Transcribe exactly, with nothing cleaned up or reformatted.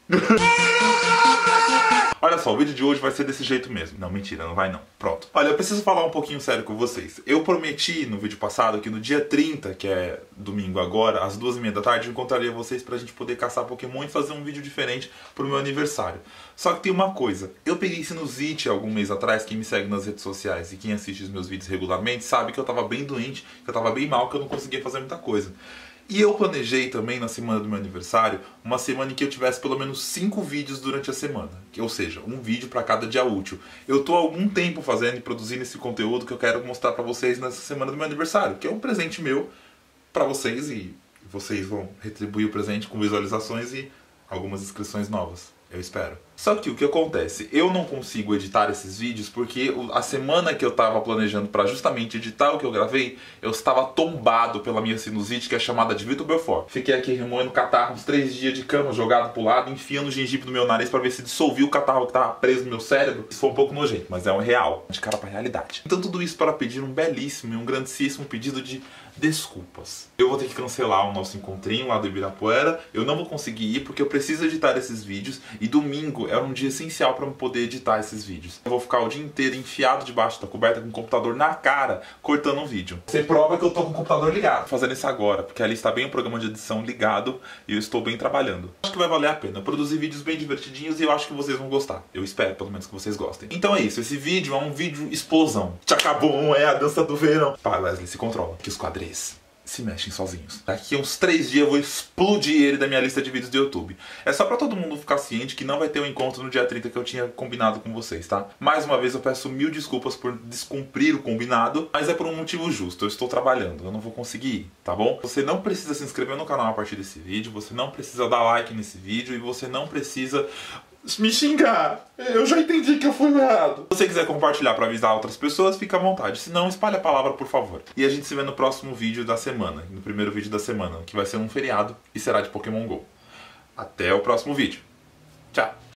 Olha só, o vídeo de hoje vai ser desse jeito mesmo. Não, mentira, não vai não. Pronto. Olha, eu preciso falar um pouquinho sério com vocês. Eu prometi no vídeo passado que no dia trinta, que é domingo agora, às duas e meia da tarde, eu encontraria vocês pra gente poder caçar Pokémon e fazer um vídeo diferente pro meu aniversário. Só que tem uma coisa. Eu peguei sinusite algum mês atrás, quem me segue nas redes sociais e quem assiste os meus vídeos regularmente sabe que eu tava bem doente, que eu tava bem mal, que eu não conseguia fazer muita coisa. E eu planejei também, na semana do meu aniversário, uma semana em que eu tivesse pelo menos cinco vídeos durante a semana. Ou seja, um vídeo para cada dia útil. Eu tô há algum tempo fazendo e produzindo esse conteúdo que eu quero mostrar para vocês nessa semana do meu aniversário, que é um presente meu para vocês e vocês vão retribuir o presente com visualizações e algumas inscrições novas. Eu espero. Só que o que acontece? Eu não consigo editar esses vídeos porque a semana que eu tava planejando pra justamente editar o que eu gravei, eu estava tombado pela minha sinusite, que é chamada de Vitor Belfort. Fiquei aqui remoendo catarro uns três dias de cama, jogado pro lado, enfiando o gengibre no meu nariz pra ver se dissolvia o catarro que tava preso no meu cérebro. Isso foi um pouco nojento, mas é um real. De cara pra realidade. Então tudo isso para pedir um belíssimo e um grandíssimo pedido de desculpas. Eu vou ter que cancelar o nosso encontrinho lá do Ibirapuera. Eu não vou conseguir ir porque eu preciso editar esses vídeos. E domingo é um dia essencial para eu poder editar esses vídeos. Eu vou ficar o dia inteiro enfiado debaixo da coberta com o computador na cara, cortando um vídeo. Você prova que eu tô com o computador ligado. Tô fazendo isso agora, porque ali está bem o programa de edição ligado e eu estou bem trabalhando. Acho que vai valer a pena. Eu produzi vídeos bem divertidinhos e eu acho que vocês vão gostar. Eu espero, pelo menos, que vocês gostem. Então é isso. Esse vídeo é um vídeo explosão. Tchacabum, é a dança do verão. Pá, Wesley, se controla. Que os quadrinhos se mexem sozinhos. Daqui a uns três dias eu vou explodir ele da minha lista de vídeos do YouTube. É só pra todo mundo ficar ciente que não vai ter um encontro no dia trinta que eu tinha combinado com vocês, tá? Mais uma vez eu peço mil desculpas por descumprir o combinado, mas é por um motivo justo. Eu estou trabalhando, eu não vou conseguir ir, tá bom? Você não precisa se inscrever no canal a partir desse vídeo, você não precisa dar like nesse vídeo e você não precisa me xingar. Eu já entendi que eu fui errado. Se você quiser compartilhar para avisar outras pessoas, fica à vontade. Se não, espalhe a palavra, por favor. E a gente se vê no próximo vídeo da semana. No primeiro vídeo da semana, que vai ser um feriado e será de Pokémon GO. Até o próximo vídeo. Tchau.